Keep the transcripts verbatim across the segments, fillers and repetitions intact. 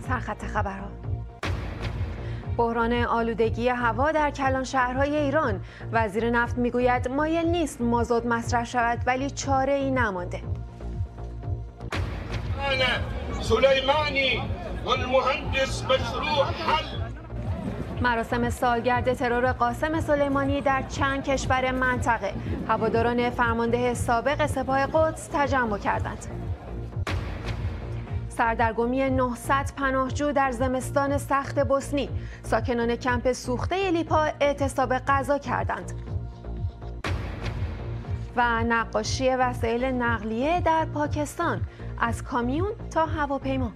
سرخط خبرها. بحران آلودگی هوا در کلان شهرهای ایران. وزیر نفت میگوید مایل نیست مازوت مصرف شود ولی چاره ای نمانده. سلیمانی والمهندس مشروع حل. مراسم سالگرد ترور قاسم سلیمانی در چند کشور منطقه. هواداران فرمانده سابق سپاه قدس تجمع کردند. سردرگمی نهصد پناهجو در زمستان سخت بوسنی. ساکنان کمپ سوخته لیپا اعتصاب غذا کردند. و نقاشی وسایل نقلیه در پاکستان، از کامیون تا هواپیما.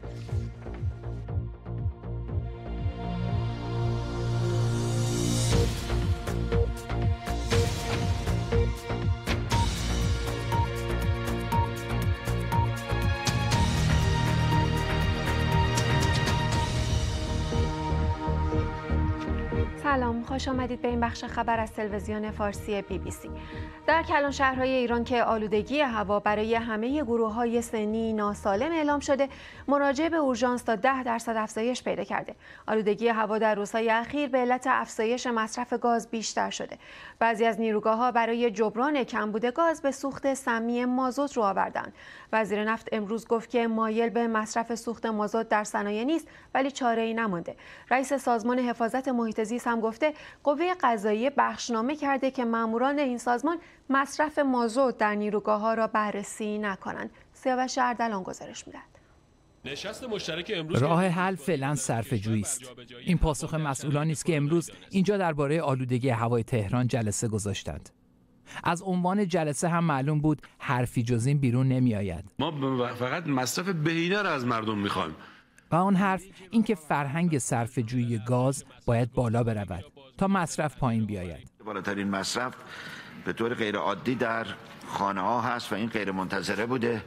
سلام، خوش آمدید به این بخش خبر از تلویزیون فارسی بی بی سی. در کلان شهرهای ایران که آلودگی هوا برای همه گروه‌های سنی ناسالم اعلام شده، مراجعه به اورژانس تا ده درصد افزایش پیدا کرده. آلودگی هوا در روزهای اخیر به علت افزایش مصرف گاز بیشتر شده. بعضی از نیروگاه‌ها برای جبران کمبود گاز به سوخت سمی مازوت رو آوردند. وزیر نفت امروز گفت که مایل به مصرف سوخت مازوت در صنایع نیست ولی چاره‌ای نمانده. رئیس سازمان حفاظت محیط زیست هم گفته قوه قضاییه بخشنامه کرده که ماموران این سازمان مصرف مازوت در نیروگاه‌ها را بررسی نکنند. سیاوش اردلان گزارش می‌دهد. نشست مشترک امروز راه حل فعلا صرفه‌جویی است. این پاسخ مسئولانی است که امروز اینجا درباره آلودگی هوای تهران جلسه گذاشتند. از عنوان جلسه هم معلوم بود حرفی جز این بیرون نمی‌آید. ما فقط مصرف بهینه را از مردم می‌خوایم. و آن حرف این که فرهنگ صرفه‌جویی گاز باید بالا برود تا مصرف پایین بیاید. بالاترین مصرف به طور غیر عادی در خانه ها هست و این غیر منتظره بوده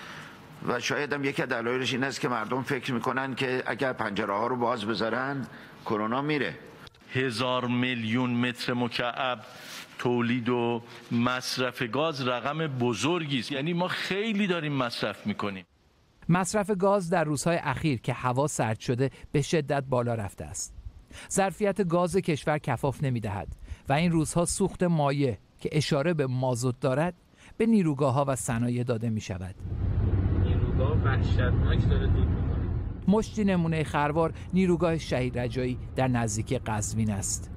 و شاید هم یکی از دلایلش این است که مردم فکر میکنن که اگر پنجره ها رو باز بذارن کرونا میره. هزار میلیون متر مکعب تولید و مصرف گاز رقم بزرگی است. یعنی ما خیلی داریم مصرف میکنیم. مصرف گاز در روزهای اخیر که هوا سرد شده به شدت بالا رفته است. ظرفیت گاز کشور کفاف نمی‌دهد و این روزها سوخت مایع که اشاره به مازوت دارد به نیروگاه‌ها و صنایع داده می‌شود. نیروگاه وحشتناک داره دود می‌کنه. مشتی نمونه خروار نیروگاه شهید رجایی در نزدیکی قزوین است.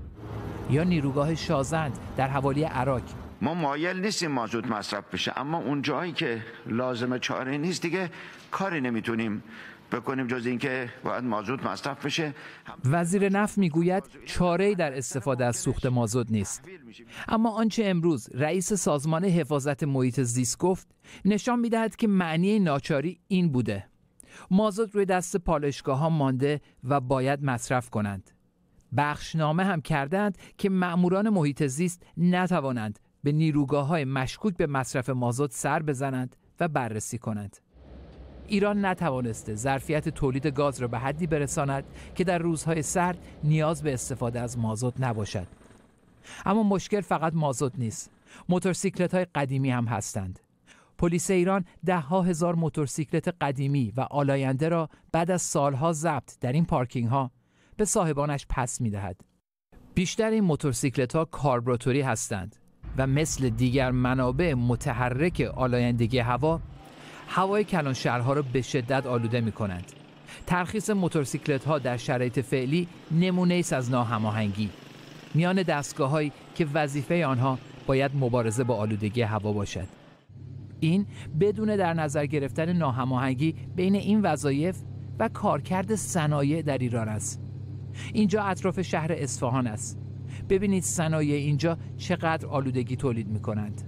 یا نیروگاه شازند در حوالی عراق. ما مایل نیستیم مازوت مصرف بشه، اما اون جایی که لازمه چاره نیست دیگه کاری نمیتونیم بکنیم جز اینکه باید مازوت مصرف بشه. وزیر نفت میگوید چاره‌ای در استفاده از سوخت مازوت نیست. اما آنچه امروز رئیس سازمان حفاظت محیط زیست گفت نشان میدهد که معنی ناچاری این بوده: مازوت روی دست پالایشگاه‌ها مانده و باید مصرف کنند. بخشنامه هم کردند که مأموران محیط زیست نتوانند به نیروگاه‌های مشکوک به مصرف مازوت سر بزنند و بررسی کنند. ایران نتوانسته ظرفیت تولید گاز را به حدی برساند که در روزهای سرد نیاز به استفاده از مازوت نباشد. اما مشکل فقط مازوت نیست. موتورسیکلت‌های قدیمی هم هستند. پلیس ایران ده ها هزار موتورسیکلت قدیمی و آلاینده را بعد از سالها ضبط در این پارکینگ‌ها به صاحبانش پس می‌دهد. بیشتر این موتورسیکلت‌ها کاربراتوری هستند و مثل دیگر منابع متحرک آلایندگی هوا، هوای کلان شهرها را به شدت آلوده می‌کنند. ترخیص موتورسیکلت‌ها در شرایط فعلی نمونه است از ناهماهنگی میان دستگاه‌هایی که وظیفه آنها باید مبارزه با آلودگی هوا باشد. این بدون در نظر گرفتن ناهماهنگی بین این وظایف و کارکرد صنایع در ایران است. اینجا اطراف شهر اصفهان است. ببینید صنایع اینجا چقدر آلودگی تولید می‌کنند.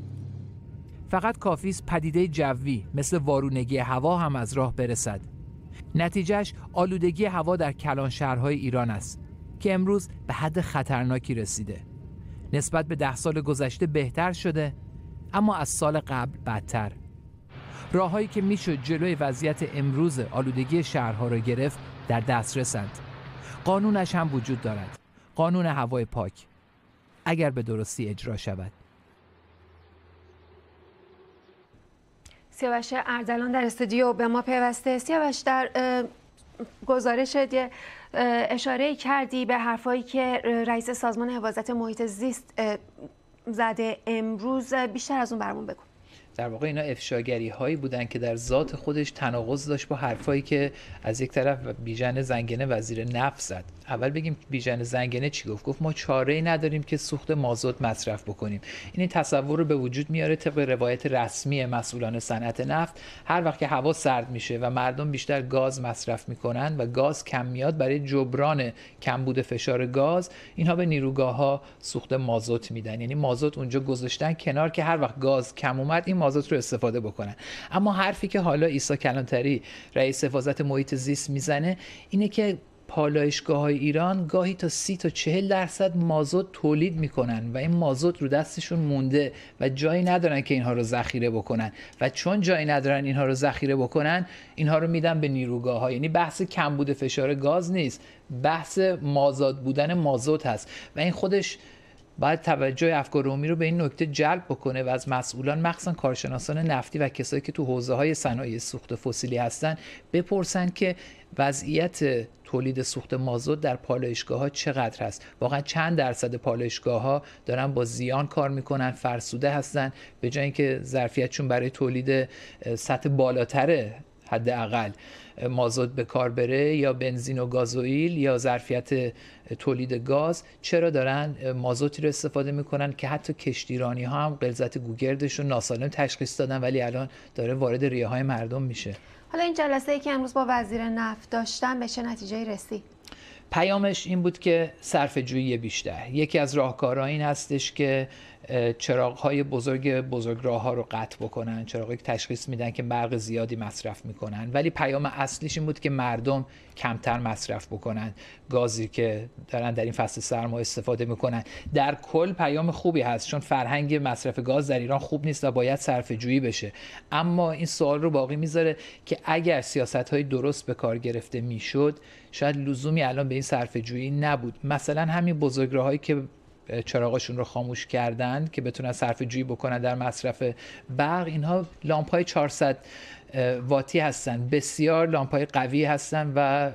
فقط کافی است پدیده جوی مثل وارونگی هوا هم از راه برسد. نتیجهش آلودگی هوا در کلان شهرهای ایران است که امروز به حد خطرناکی رسیده. نسبت به ده سال گذشته بهتر شده، اما از سال قبل بدتر. راههایی که میشد جلوی وضعیت امروز آلودگی شهرها را گرفت در دسترسند. قانونش هم وجود دارد. قانون هوای پاک، اگر به درستی اجرا شود. سیاوش اردلان در استودیو به ما پیوسته. سیاوش، در گزارش اشاره کردی به حرفایی که رئیس سازمان حفاظت محیط زیست زده امروز، بیشتر از اون برامون بگو. در واقع اینا افشاگری هایی بودن که در ذات خودش تناقض داشت با حرفایی که از یک طرف بیژن زنگنه وزیر نفت زد. اول بگیم بیژن زنگنه چی گفت؟ گفت ما چاره‌ای نداریم که سوخت مازوت مصرف بکنیم. این تصور رو به وجود میاره طبق روایت رسمی مسئولان صنعت نفت، هر وقت که هوا سرد میشه و مردم بیشتر گاز مصرف میکنن و گاز کم میاد، برای جبران کمبود فشار گاز اینها به نیروگاه‌ها سوخت مازوت میدن. یعنی مازوت اونجا گذاشتن کنار که هر وقت گاز کم اومد این مازوت رو استفاده بکنن. اما حرفی که حالا عیسی کلانتری رئیس حفاظت محیط زیست میزنه اینه که پالایشگاه‌های ایران گاهی تا سی تا چهل درصد مازوت تولید میکنن و این مازوت رو دستشون مونده و جایی ندارن که اینها رو ذخیره بکنن و چون جایی ندارن اینها رو ذخیره بکنن اینها رو میدن به نیروگاه‌ها. یعنی بحث کمبود فشار گاز نیست، بحث مازاد بودن مازوت هست و این خودش باید توجه افکار عمومی رو به این نکته جلب بکنه و از مسئولان مخصوصا کارشناسان نفتی و کسایی که تو حوزه‌های صنایع سوخت فسیلی هستن بپرسن که وضعیت تولید سوخت مازوت در پالایشگاه‌ها چقدر هست. واقعا چند درصد پالایشگاه‌ها دارن با زیان کار میکنن، فرسوده هستن، به جای اینکه ظرفیتشون برای تولید سطح بالاتر حداقل مازوت به کار بره یا بنزین و گازوئیل یا ظرفیت تولید گاز، چرا دارن مازوتی رو استفاده میکنن که حتی کشتیرانی ها هم غلظت گوگردش رو ناسالم تشخیص دادن ولی الان داره وارد ریه های مردم میشه. حالا این جلسه ای که امروز با وزیر نفت داشتن به چه نتیجه‌ای رسید؟ پیامش این بود که صرفه‌جویی بیشتر. یکی از راهکارها این هستش که چراغ‌های بزرگ بزرگراه‌ها رو قطع بکنن، چراغی که تشخیص میدن که برق زیادی مصرف میکنن، ولی پیام اصلیش این بود که مردم کمتر مصرف بکنن گازی که دارن در این فصل سرما استفاده میکنن. در کل پیام خوبی هست چون فرهنگ مصرف گاز در ایران خوب نیست و باید صرفه‌جویی بشه. اما این سوال رو باقی میذاره که اگر سیاست‌های درست به کار گرفته میشد شاید لزومی الان به این صرفه‌جویی نبود. مثلا همین بزرگراهایی که چراغاشون رو خاموش کردن که بتونن صرفه‌جویی بکنن در مصرف برق، اینها لامپ‌های چهارصد واتی هستن، بسیار لامپ‌های قوی هستن و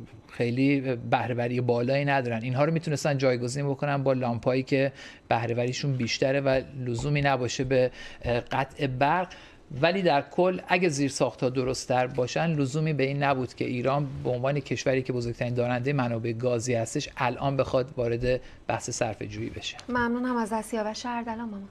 خیلی بهره‌وری بالایی ندارن. اینها رو میتونستن جایگزین بکنن با لامپ‌هایی که بهره‌وریشون بیشتره و لزومی نباشه به قطع برق. ولی در کل اگه زیرساخت‌ها درست‌تر باشن لزومی به این نبود که ایران به عنوان کشوری که بزرگترین دارنده منابع گازی هستش الان بخواد وارد بحث صرفه‌جویی بشه. ممنونم از سیاوش اردلان. مامان.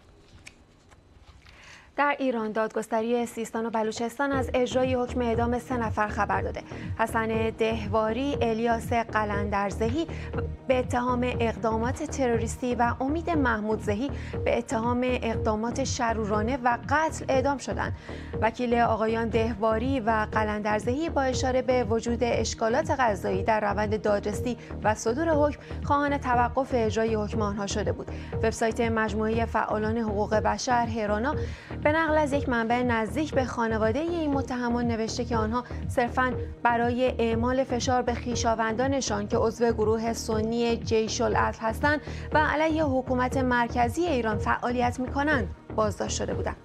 در ایران دادگستری سیستان و بلوچستان از اجرای حکم اعدام سه نفر خبر داده. حسن دهواری، الیاس قلندرزهی به اتهام اقدامات تروریستی و امید محمودزهی به اتهام اقدامات شرورانه و قتل اعدام شدند. وکیل آقایان دهواری و قلندرزهی با اشاره به وجود اشکالات قضایی در روند دادرسی و صدور حکم خواهان توقف اجرای حکم آنها شده بود. وبسایت مجموعه فعالان حقوق بشر هرانا به نقل از یک منبع نزدیک به خانواده این متهمان نوشته که آنها صرفاً برای اعمال فشار به خویشاوندانشان که عضو گروه سنی جیش العدل هستند و علیه حکومت مرکزی ایران فعالیت می‌کنند بازداشت شده بودند.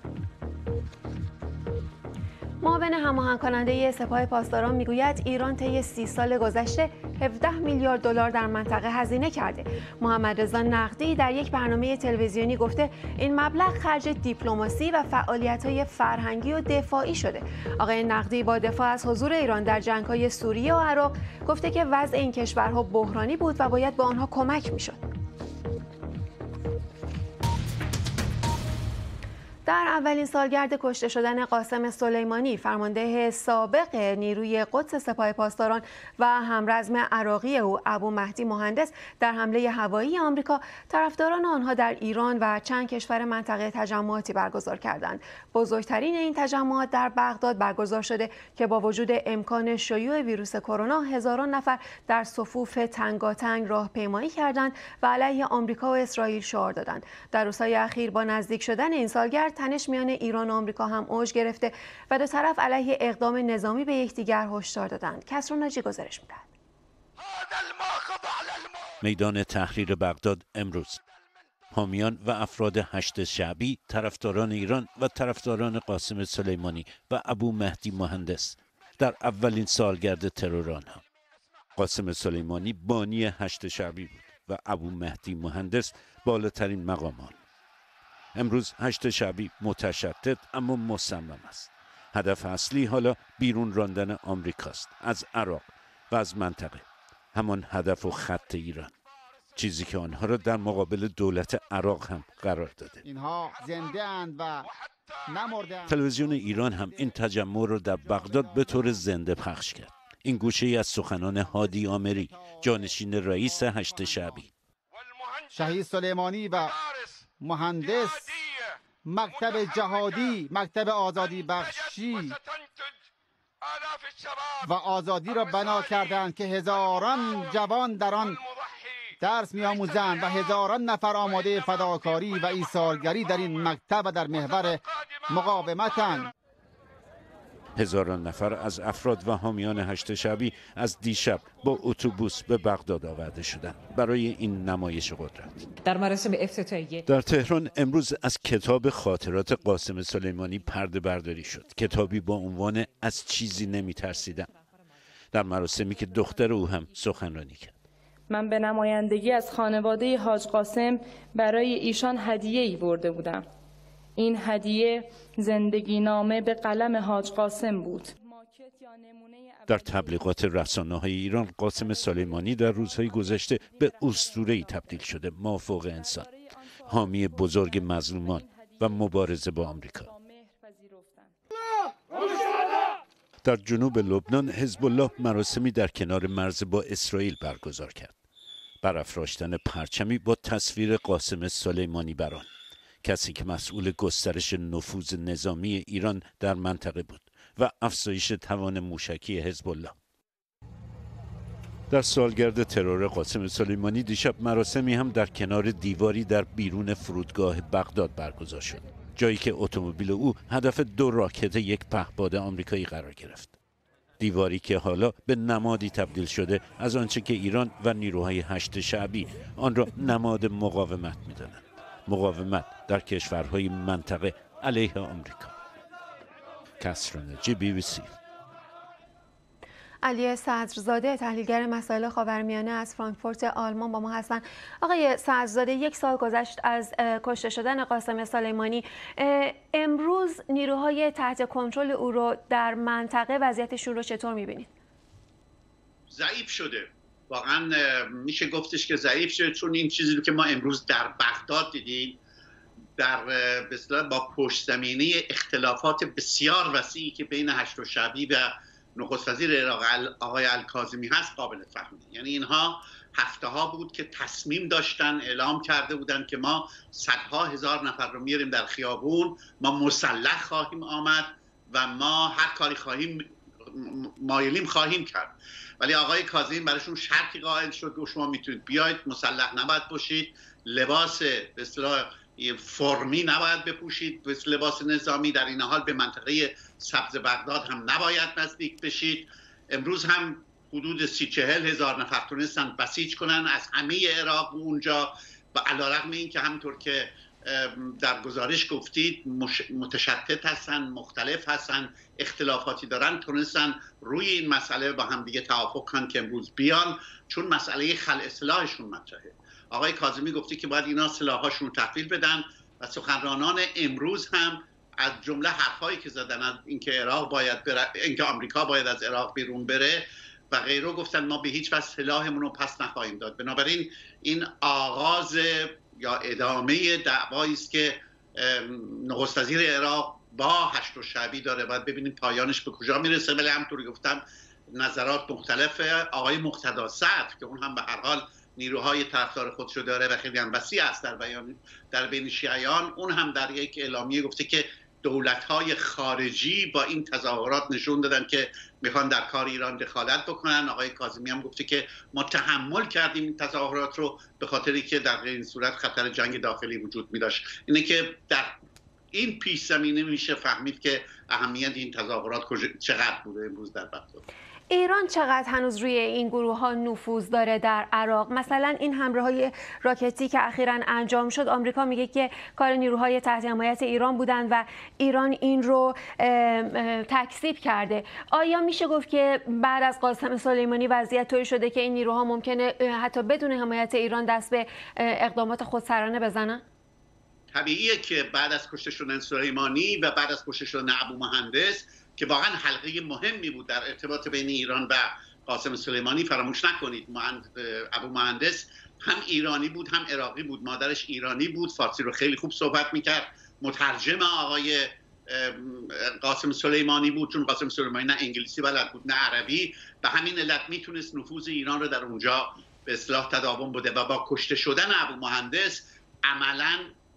معاون هماهنگ کننده سپاه پاسداران میگوید ایران طی سی سال گذشته هفده میلیارد دلار در منطقه هزینه کرده. محمد رضا نقدی در یک برنامه تلویزیونی گفته این مبلغ خرج دیپلماسی و فعالیت‌های فرهنگی و دفاعی شده. آقای نقدی با دفاع از حضور ایران در جنگ‌های سوریه و عراق گفته که وضع این کشورها بحرانی بود و باید به آنها کمک می‌شد. در اولین سالگرد کشته شدن قاسم سلیمانی، فرمانده سابق نیروی قدس سپاه پاسداران و همرزم عراقی او ابو مهدی مهندس در حمله هوایی آمریکا، طرفداران آنها در ایران و چند کشور منطقه تجمعاتی برگزار کردند. بزرگترین این تجمعات در بغداد برگزار شده که با وجود امکان شیوع ویروس کرونا هزاران نفر در صفوف تنگاتنگ راهپیمایی کردند و علیه آمریکا و اسرائیل شعار دادند. در روزهای اخیر با نزدیک شدن این سالگرد تنش میان ایران و آمریکا هم اوج گرفته و دو طرف علیه اقدام نظامی به یکدیگر هشدار دادند. کسرا ناجی گزارش می‌دهد. میدان تحریر بغداد امروز حامیان و افراد هشت شعبی، طرفداران ایران و طرفداران قاسم سلیمانی و ابو مهدی مهندس در اولین سالگرد ترور آنها. قاسم سلیمانی بانی هشت شعبی بود و ابو مهدی مهندس بالاترین مقامان. امروز هشت شعبی متشدد اما مصمم است. هدف اصلی حالا بیرون راندن آمریکاست از عراق و از منطقه، همان هدف و خط ایران، چیزی که آنها را در مقابل دولت عراق هم قرار داده. اینها زنده اند و نمردند. تلویزیون ایران هم این تجمع را در بغداد به طور زنده پخش کرد. این گوشه ای از سخنان هادی آمری، جانشین رئیس هشت شعبی. شهید سلیمانی و مهندس مکتب جهادی، مکتب آزادی بخشی و آزادی را بنا کردند که هزاران جوان در آن درس می‌آموزند و هزاران نفر آماده فداکاری و ایثارگری در این مکتب و در محور مقاومتند. هزاران نفر از افراد و حامیان هشت شعبی از دیشب با اتوبوس به بغداد آورده شدند برای این نمایش قدرت. در مراسم افتتاحیه در تهران امروز از کتاب خاطرات قاسم سلیمانی پرده برداری شد. کتابی با عنوان از چیزی نمی ترسیدم، در مراسمی که دختر او هم سخنرانی کرد. من به نمایندگی از خانواده حاج قاسم برای ایشان هدیه‌ای برده بودم. این هدیه زندگی نامه به قلم حاج قاسم بود. در تبلیغات رسانه‌های ایران قاسم سلیمانی در روزهای گذشته به اسطوره‌ای تبدیل شده، مافوق انسان، حامی بزرگ مظلومان و مبارزه با آمریکا. در جنوب لبنان حزب الله مراسمی در کنار مرز با اسرائیل برگزار کرد. برافراشتن پرچمی با تصویر قاسم سلیمانی بر آن، کسی که مسئول گسترش نفوذ نظامی ایران در منطقه بود و افزایش توان موشکی حزب الله. در سالگرد ترور قاسم سلیمانی دیشب مراسمی هم در کنار دیواری در بیرون فرودگاه بغداد برگزار شد، جایی که اتومبیل او هدف دو راکت یک پهپاد آمریکایی قرار گرفت. دیواری که حالا به نمادی تبدیل شده از آنچه که ایران و نیروهای هشت شعبی آن را نماد مقاومت می‌دانند. مقاومت در کشورهای منطقه علیه آمریکا. کسرانجی، بی بی سی. علی صدرزاده تحلیلگر مسائل خاورمیانه از فرانکفورت آلمان با ما هستند. آقای صدرزاده، یک سال گذشت از کشته شدن قاسم سلیمانی. امروز نیروهای تحت کنترل او رو در منطقه وضعیتشون رو چطور می‌بینید؟ ضعیف شده. واقعا میشه گفتش که ضعیف شده، چون این چیزی رو که ما امروز در بغداد دیدیم در به اصطلاح با پشت زمینه اختلافات بسیار وسیعی که بین هشت شعبی و نخست وزیر عراق آقای الکاظمی هست قابل فهمه. یعنی اینها هفته ها بود که تصمیم داشتن، اعلام کرده بودن که ما صدها هزار نفر رو میاریم در خیابون، ما مسلح خواهیم آمد و ما هر کاری خواهیم مایلیم خواهیم کرد. ولی آقای کاظمی براشون شرطی قائل شد که شما میتونید بیاید، مسلح نباید باشید، لباس به اصطلاح فرمی نباید بپوشید، مثل لباس نظامی، در این حال به منطقه سبز بغداد هم نباید نزدیک بشید. امروز هم حدود سی چهل هزار نفر تونستن بسیج کنن از همه عراق اونجا و علیرغم این که همونطور که در گزارش گفتید متشتت هستن، مختلف هستن، اختلافاتی دارن، تونستن روی این مسئله با هم دیگه توافق کنن که امروز بیان، چون مسئله خلع سلاحشون مطرحه. آقای کاظمی گفته که باید اینا سلاحاشون رو تحویل بدن و سخنرانان امروز هم از جمله حرفایی که زدن از اینکه عراق باید بره، اینکه آمریکا باید از عراق بیرون بره و غیره، گفتن ما به هیچ وجه سلاحمون رو پس نخواهیم داد. بنابراین این آغاز یا ادامه دعوایی است که نخست وزیر عراق با هشت شعبی داره. باید ببینیم پایانش به کجا میرسه. ولی همونطوری گفتم نظرات مختلفه. آقای مقتدا صدر که اون هم به هر حال نیروهای طرفدار خودشو داره و خیلی هم وسیع است در بیان در بین شیعیان، اون هم در یک اعلامیه گفته که دولت‌های خارجی با این تظاهرات نشون دادن که میخوان در کار ایران دخالت بکنن. آقای کاظمی هم گفته که ما تحمل کردیم این تظاهرات رو به خاطری که در این صورت خطر جنگ داخلی وجود می‌داشت. اینه که در این پیش زمینه میشه فهمید که اهمیت این تظاهرات چقدر بوده امروز در بغداد. ایران چقدر هنوز روی این گروه ها نفوذ داره در عراق؟ مثلا این حمله های راکتی که اخیراً انجام شد، آمریکا میگه که کار نیروهای تحت حمایت ایران بودن و ایران این رو تکذیب کرده. آیا میشه گفت که بعد از قاسم سلیمانی وضعیت طوری شده که این نیروها ممکنه حتی بدون حمایت ایران دست به اقدامات خودسرانه بزنن؟ طبیعیه که بعد از کشته شدن سلیمانی و بعد از کشته شدن ابو مهندس که واقعا حلقه مهمی بود در ارتباط بین ایران و قاسم سلیمانی، فراموش نکنید ابو مهندس هم ایرانی بود هم عراقی بود، مادرش ایرانی بود، فارسی رو خیلی خوب صحبت میکرد، مترجم آقای قاسم سلیمانی بود، چون قاسم سلیمانی نه انگلیسی بلد بود نه عربی، به همین علت میتونست نفوذ ایران رو در اونجا به اصطلاح تداوم بده و با کشته شدن ابو مهندس عملاً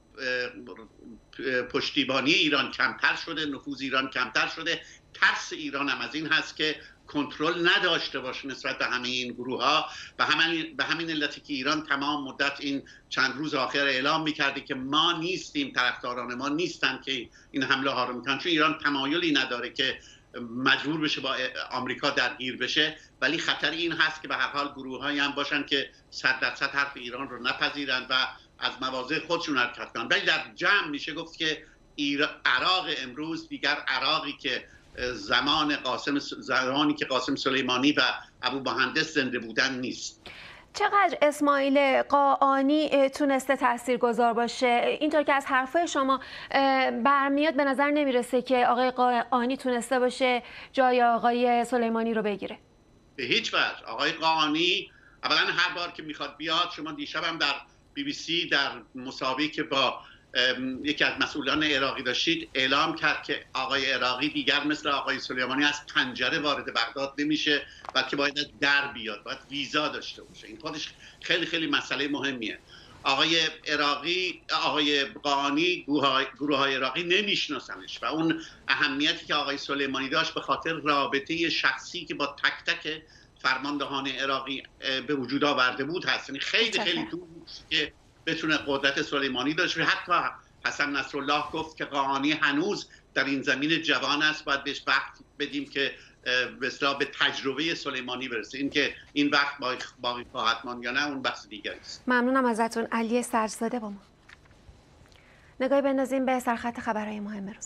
پشتیبانی ایران کمتر شده، نفوذ ایران کمتر شده. ترس ایران هم از این هست که کنترل نداشته باشه نسبت به همه این گروه ها. به همین به همین علتی که ایران تمام مدت این چند روز آخر اعلام میکرده که ما نیستیم، طرفداران ما نیستن که این حمله ها رو میکنن، چون ایران تمایلی نداره که مجبور بشه با آمریکا درگیر بشه، ولی خطر این هست که به هر حال گروه هایی هم باشن که صد درصد حرف ایران رو نپذیرن و از مواضع خودشون حرکت کنن. ولی در جمع میشه گفت که عراق امروز دیگر عراقی که زمان قاسم زمانی که قاسم سلیمانی و ابو مهندس زنده بودن نیست. چقدر اسماعیل قاآنی تونسته تاثیرگذار باشه؟ اینطور که از حرفای شما برمیاد به نظر نمیرسه که آقای قاآنی تونسته باشه جای آقای سلیمانی رو بگیره. به هیچ وجه. آقای قاآنی اولا هر بار که میخواد بیاد، شما دیشبم در بی بی سی در مسابقه که با یکی از مسئولان عراقی داشتید اعلام کرد که آقای عراقی دیگر مثل آقای سلیمانی از پنجره وارد بغداد نمیشه، بلکه باید از در بیاد، باید ویزا داشته باشه. این خودش خیلی خیلی مسئله مهمیه. آقای عراقی آقای قاآنی گروه های عراقی نمیشناسنش و اون اهمیتی که آقای سلیمانی داشت به خاطر رابطه شخصی که با تک تک فرماندهان عراقی به وجود آورده بود هست. یعنی خیلی خیلی دور که بتونه قدرت سلیمانی داشت. حتی حسن نصرالله گفت که قاآنی هنوز در این زمین جوان است، باید بهش وقت بدیم که به اصطلاح به تجربه سلیمانی برسه. این که این وقت باقی خواهد ماند یا نه اون بحث دیگری است. ممنونم ازتون. علی سرزاده با ما. نگاهی بندازیم به سرخط خبرهای مهم روز.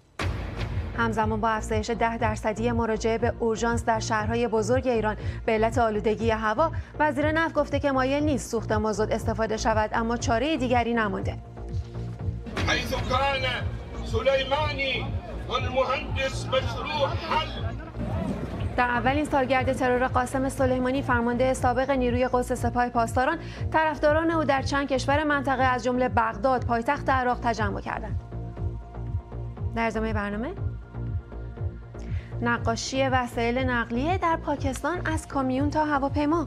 همزمان با افزایش ده درصدی مراجعه به اورژانس در شهرهای بزرگ ایران به علت آلودگی هوا، وزیر نفت گفته که مایل نیست سوخت مازوت استفاده شود، اما چاره دیگری نمانده. حیث کان سلیمانی والمهندس مشروع حل. در اولین سالگرد ترور قاسم سلیمانی، فرمانده سابق نیروی قدس سپاه پاسداران، طرفداران او در چند کشور منطقه از جمله بغداد پایتخت عراق تجمع کردند. در ادامه برنامه نقاشی وسایل نقلیه در پاکستان از کامیون تا هواپیما.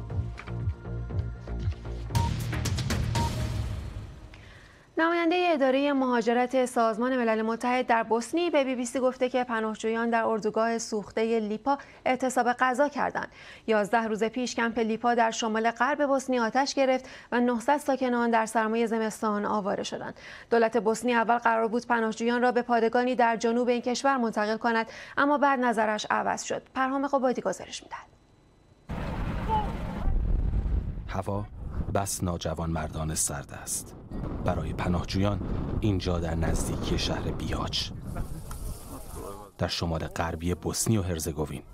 نماینده اداره مهاجرت سازمان ملل متحد در بوسنی به بی بی سی گفته که پناهجویان در اردوگاه سوخته لیپا اعتصاب غذا کردند. یازده روز پیش کمپ لیپا در شمال غرب بوسنی آتش گرفت و نهصد ساکن آن در سرمای زمستان آواره شدند. دولت بوسنی اول قرار بود پناهجویان را به پادگانی در جنوب این کشور منتقل کند، اما بعد نظرش عوض شد. پرهام قبادی گزارش می‌دهد. هوا بس ناجوان مردان سرد است. برای پناهجویان اینجا در نزدیکی شهر بیاچ در شمال غربی بوسنی و هرزگوین،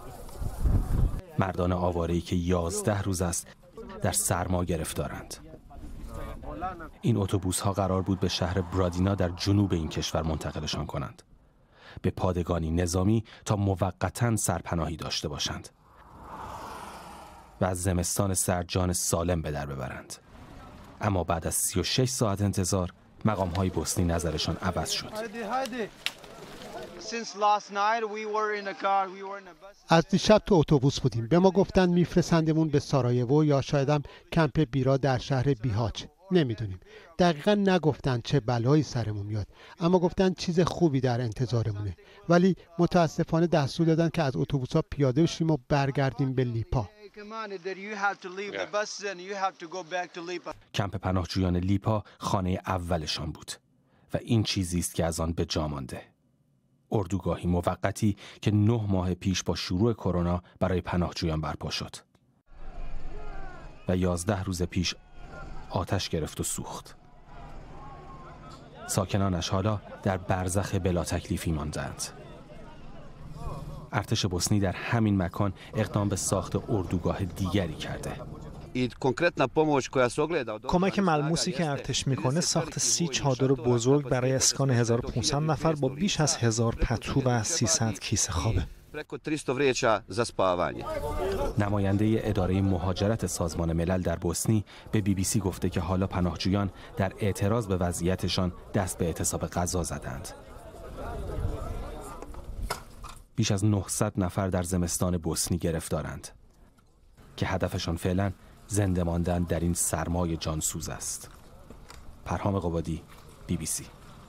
مردان آواره‌ای که یازده روز است در سرما گرفتارند. این اتوبوس ها قرار بود به شهر برادینا در جنوب این کشور منتقلشان کنند، به پادگانی نظامی تا موقتاً سرپناهی داشته باشند و از زمستان سرد جان سالم به در ببرند. اما بعد از سی و شش ساعت انتظار مقام‌های بوسنی نظرشان عوض شد. از دیشب تو اتوبوس بودیم. به ما گفتن میفرستندمون به سارایوو یا شایدم کمپ بیرا در شهر بیهاچ. نمیدونیم. دقیقا نگفتن چه بلایی سرمون میاد، اما گفتن چیز خوبی در انتظارمونه. ولی متاسفانه دستور دادن که از اتوبوس‌ها پیاده بشیم و برگردیم به لیپا. کمپ پناهجویان لیپا خانه اولشان بود و این چیزی است که از آن به جا مانده. اردوگاهی موقتی که نه ماه پیش با شروع کرونا برای پناهجویان برپا شد و یازده روز پیش آتش گرفت و سوخت. ساکنانش حالا در برزخ بلا تکلیفی ماندند. ارتش بوسنی در همین مکان اقدام به ساخت اردوگاه دیگری کرده. کمک ملموسی که ارتش میکنه ساخت سی چادر بزرگ برای اسکان هزار و پانصد نفر با بیش از هزار پتو و سیصد کیسه خوابه. نماینده اداره مهاجرت سازمان ملل در بوسنی به بی بی سی گفته که حالا پناهجویان در اعتراض به وضعیتشان دست به اعتصاب غذا زدند. بیش از نهصد نفر در زمستان بوسنی گرفتارند که هدفشان فعلا زنده ماندن در این سرمای جانسوز است. پرهام قبادی، بی بی سی.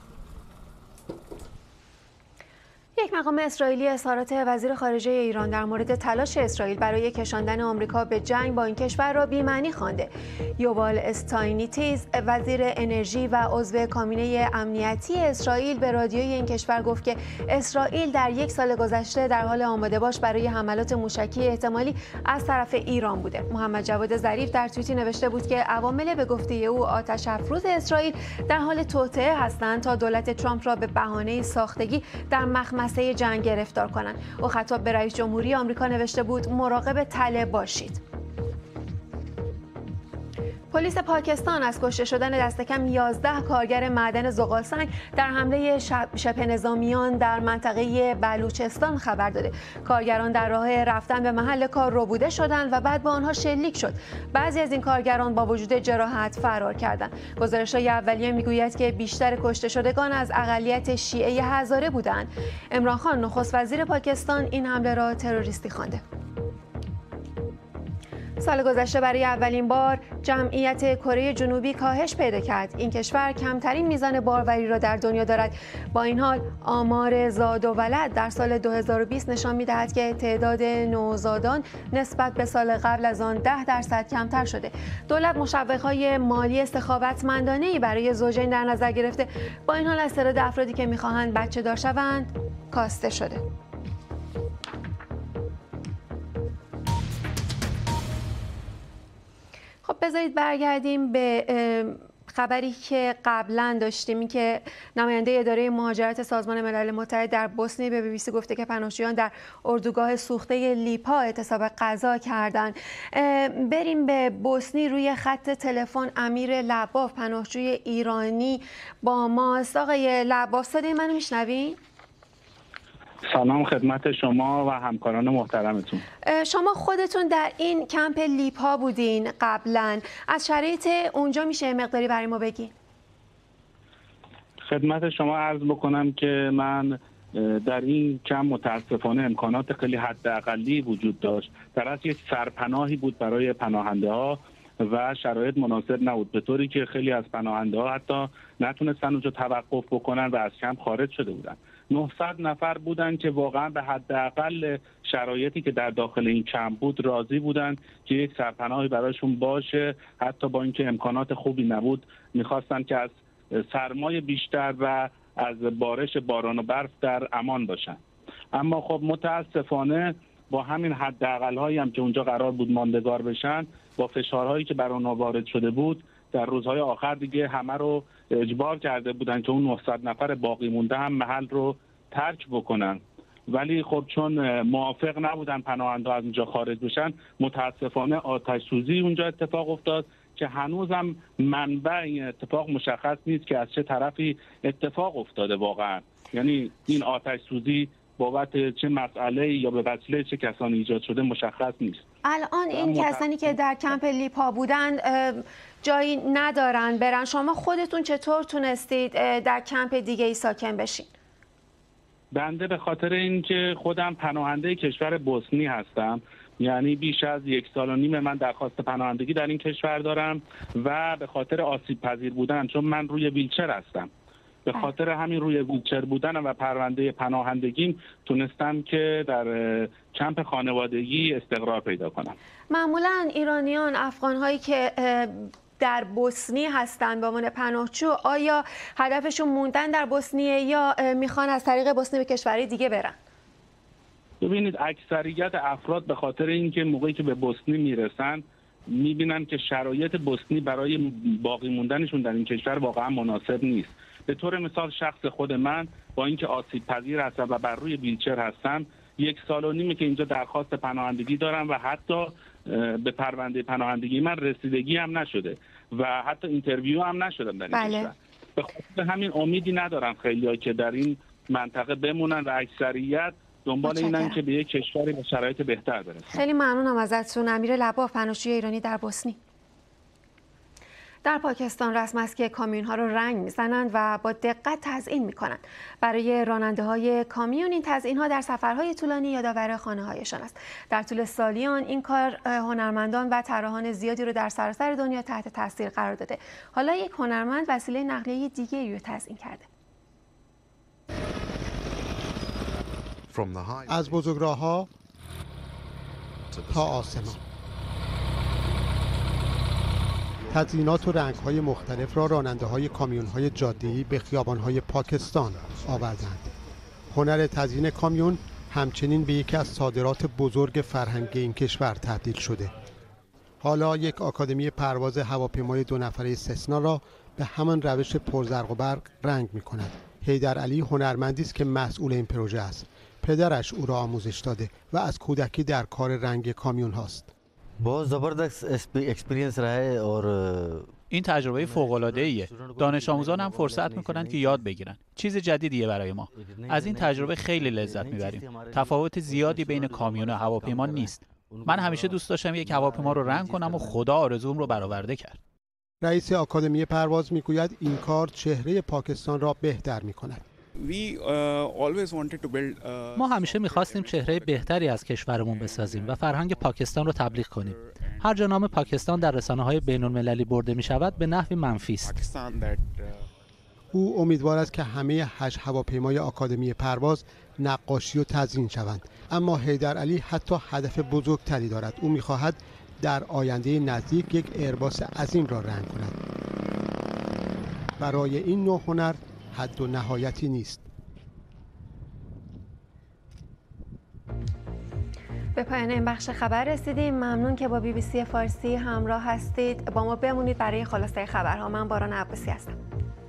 یک مقام اسرائیلی اظهارات وزیر خارجه ایران در مورد تلاش اسرائیل برای کشاندن آمریکا به جنگ با این کشور را بی‌معنی خوانده. یووال استاینیتیز، وزیر انرژی و عضو کابینه امنیتی اسرائیل، به رادیوی این کشور گفت که اسرائیل در یک سال گذشته در حال آماده باش برای حملات موشکی احتمالی از طرف ایران بوده. محمد جواد ظریف در توییتی نوشته بود که عوامل به گفته او آتش افروز اسرائیل در حال توطئه هستند تا دولت ترامپ را به بهانه ساختگی در مخمصه جنگ گرفتار کنند. او خطاب به رئیس جمهوری آمریکا نوشته بود مراقب تله باشید. پلیس پاکستان از کشته شدن دست کم یازده کارگر معدن زغالسنگ در حمله شبه نظامیان در منطقه بلوچستان خبر داده. کارگران در راه رفتن به محل کار ربوده شدند و بعد با آنها شلیک شد. بعضی از این کارگران با وجود جراحت فرار کردند. گزارش‌های اولیه میگوید که بیشتر کشته شدگان از اقلیت شیعه هزاره بودند. عمران خان نخست وزیر پاکستان این حمله را تروریستی خوانده. سال گذشته برای اولین بار جمعیت کره جنوبی کاهش پیدا کرد. این کشور کمترین میزان باروری را در دنیا دارد. با این حال آمار زاد و ولد در سال دو هزار و بیست نشان می‌دهد که تعداد نوزادان نسبت به سال قبل از آن ده درصد کمتر شده. دولت مشوق‌های مالی سخاوتمندانه‌ای برای زوجین در نظر گرفته. با این حال از تعداد افرادی که می‌خواهند بچه‌دار شوند کاسته شده. خب بذارید برگردیم به خبری که قبلا داشتیم، که نماینده اداره مهاجرت سازمان ملل متحد در بوسنی به بی بی سی گفته که پناهجویان در اردوگاه سوخته لیپا اعتصاب غذا کردند. بریم به بوسنی. روی خط تلفن امیر لباف، پناهجوی ایرانی، با ماست. آقای لباف، صدای منو میشنوین؟ سلام خدمت شما و همکاران محترمتون. شما خودتون در این کمپ لیپا بودین قبلا، از شرایط اونجا میشه مقداری برای ما بگی؟ خدمت شما عرض بکنم که من در این کمپ متاسفانه امکانات خیلی حداقلی وجود داشت. در اصل یک سرپناهی بود برای پناهنده ها و شرایط مناسب نبود، به طوری که خیلی از پناهنده ها حتی نتونستن اونجا توقف بکنن و از کمپ خارج شده بودن. نهصد نفر بودن که واقعا به حداقل شرایطی که در داخل این کمپ بود راضی بودن که یک سرپناهی براشون باشه. حتی با اینکه امکانات خوبی نبود میخواستن که از سرمای بیشتر و از بارش باران و برف در امان باشن. اما خب متاسفانه با همین حداقل‌هایی هم که اونجا قرار بود ماندگار بشن، با فشارهایی که بر اونها وارد شده بود، در روزهای آخر دیگه همه رو اجبار کرده بودن که اون نهصد نفر باقی مونده هم محل رو ترک بکنن. ولی خب چون موافق نبودن پناهنده از اونجا خارج بشن، متاسفانه آتش سوزی اونجا اتفاق افتاد که هنوزم منبع این اتفاق مشخص نیست که از چه طرفی اتفاق افتاده واقعا. یعنی این آتش سوزی بابت چه مسئله یا به وسیله چه کسانی ایجاد شده مشخص نیست. الان این کسانی که در کمپ لیپا بودن جایی ندارن برن. شما خودتون چطور تونستید در کمپ دیگه ای ساکن بشین؟ بنده به خاطر اینکه خودم پناهنده کشور بوسنی هستم، یعنی بیش از یک سال و نیم من درخواست پناهندگی در این کشور دارم و به خاطر آسیب پذیر بودن، چون من روی ویلچر هستم، به خاطر همین روی ویلچر بودنم و پرونده پناهندگیم تونستم که در کمپ خانوادگی استقرار پیدا کنم. معمولا ایرانیان، افغان‌هایی که در بوسنی هستند به عنوان پناهجو، آیا هدفشون موندن در بوسنیه یا میخوان از طریق بوسنی به کشورهای دیگه برن؟ ببینید اکثریت افراد به خاطر اینکه موقعی که به بوسنی میرسن میبینن که شرایط بوسنی برای باقی موندنشون در این کشور واقعا مناسب نیست. به طور مثال شخص خود من با اینکه آسیب پذیر هستم و بر روی ویلچر هستم، یک سال و نیمه که اینجا درخواست پناهندگی دارم و حتی به پرونده پناهندگی من رسیدگی هم نشده و حتی اینترویو هم نشدم در این بله. کشور. به خاطر همین امیدی ندارم خیلی‌ها که در این منطقه بمونن و اکثریت دنبال اینن که به یک کشوری با شرایط بهتر برسن. خیلی ممنونم ازتون. امیر لباف، پناهجوی ایرانی در بوسنی. در پاکستان رسم است که کامیون ها رو رنگ میزنند و با دقت تزیین میکنند. برای راننده های کامیون این تزیین ها در سفرهای طولانی یادآور خانه هایشان است. در طول سالیان این کار هنرمندان و طراحان زیادی رو در سراسر دنیا تحت تاثیر قرار داده. حالا یک هنرمند وسیله نقلیه دیگه رو تزیین کرده. از بزرگراه‌ها تا آسمان، تزیینات و رنگ‌های مختلف را راننده‌های کامیون‌های جاده‌ای به خیابان‌های پاکستان آوردند. هنر تزیین کامیون همچنین به یکی از صادرات بزرگ فرهنگی این کشور تبدیل شده. حالا یک آکادمی پرواز هواپیمای دو نفره سسنا را به همان روش پرزرق و برق رنگ می‌کند. حیدر علی هنرمندی است که مسئول این پروژه است. پدرش او را آموزش داده و از کودکی در کار رنگ کامیون هاست. बहुत ज़बरदस्त एक्सपीरियंस रहा है और این تجربه فوق‌العاده‌ایه. دانش آموزان هم فرصت می‌کنند که یاد بگیرن. چیز جدیدیه برای ما. از این تجربه خیلی لذت می‌بریم. تفاوت زیادی بین کامیون و هواپیما نیست. من همیشه دوست داشتم یک هواپیما رو رنگ کنم و خدا آرزوم رو برآورده کرد. رئیس آکادمی پرواز میگوید این کار چهره پاکستان را بهتر می‌کند. ما همیشه می‌خواستیم چهره بهتری از کشورمون بسازیم و فرهنگ پاکستان رو تبلیغ کنیم. هر جا نام پاکستان در رسانه‌های بین‌المللی برده می‌شود به نحوی منفی است. او امیدوار است که همه هشت هواپیمای آکادمی پرواز نقاشی و تزیین شوند، اما حیدر علی حتی هدف بزرگتری دارد. او می‌خواهد در آینده نزدیک یک ایرباس عظیم را رنگ کند. برای این نوع هنر حد و نهایتی نیست. به پایان این بخش خبر رسیدیم. ممنون که با بی بی سی فارسی همراه هستید. با ما بمونید برای خلاصه خبرها. من باران عباسی هستم.